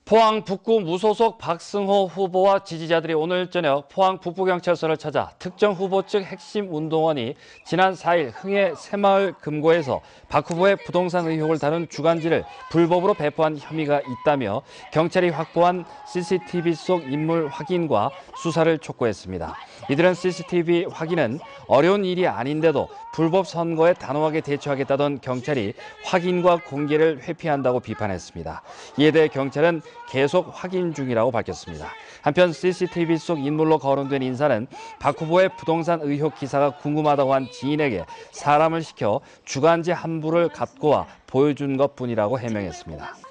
포항 북구 무소속 박승호 후보와 지지자들이 오늘 저녁 포항 북부경찰서를 찾아 특정 후보 측 핵심 운동원이 지난 4일 흥해 새마을 금고에서 박 후보의 부동산 의혹을 다룬 주간지를 불법으로 배포한 혐의가 있다며 경찰이 확보한 CCTV 속 인물 확인과 수사를 촉구했습니다. 이들은 CCTV 확인은 어려운 일이 아닌데도 불법 선거에 단호하게 대처하겠다던 경찰이 확인과 공개를 회피한다고 비판했습니다. 이에 대해 경찰은 계속 확인 중이라고 밝혔습니다. 한편 CCTV 속 인물로 거론된 인사는 박 후보의 부동산 의혹 기사가 궁금하다고 한 지인에게 사람을 시켜 주간지 한 부를 갖고 와 보여준 것뿐이라고 해명했습니다.